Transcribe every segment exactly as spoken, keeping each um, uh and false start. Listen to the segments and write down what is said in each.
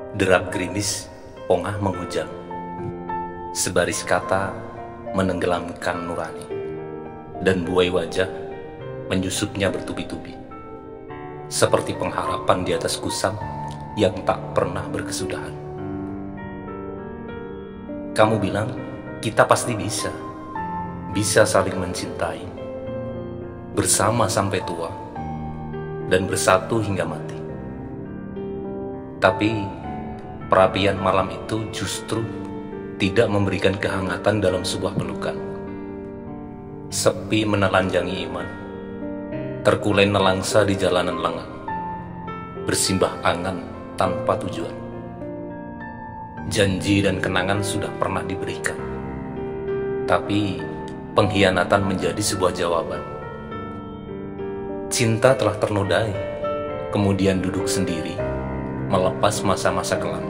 Derap gerimis, pongah menghujam. Sebaris kata menenggelamkan nurani, dan buai wajah menyusupnya bertubi-tubi, seperti pengharapan di atas kusam yang tak pernah berkesudahan. Kamu bilang kita pasti bisa, bisa saling mencintai, bersama sampai tua, dan bersatu hingga mati. Tapi perapian malam itu justru tidak memberikan kehangatan dalam sebuah pelukan. Sepi menelanjangi iman, terkulai nelangsa di jalanan lengang, bersimbah angan tanpa tujuan. Janji dan kenangan sudah pernah diberikan, tapi pengkhianatan menjadi sebuah jawaban. Cinta telah ternodai, kemudian duduk sendiri, melepas masa-masa kelam.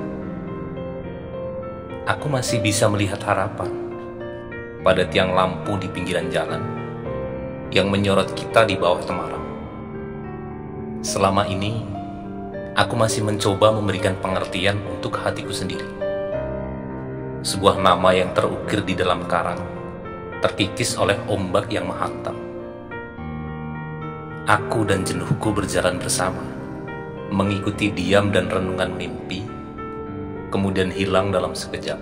Aku masih bisa melihat harapan pada tiang lampu di pinggiran jalan yang menyorot kita di bawah temaram. Selama ini, aku masih mencoba memberikan pengertian untuk hatiku sendiri. Sebuah nama yang terukir di dalam karang, terkikis oleh ombak yang menghantam. Aku dan jenuhku berjalan bersama, mengikuti diam dan renungan mimpi, kemudian hilang dalam sekejap.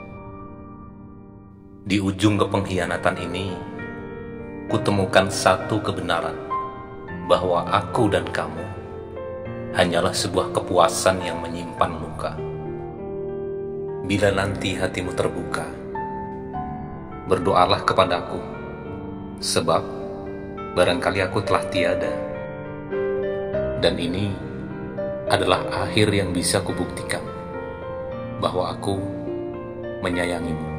Di ujung kepengkhianatan ini, kutemukan satu kebenaran, bahwa aku dan kamu hanyalah sebuah kepuasan yang menyimpan luka. Bila nanti hatimu terbuka, berdoalah kepadaku, sebab barangkali aku telah tiada, dan ini adalah akhir yang bisa kubuktikan bahwa aku menyayangimu.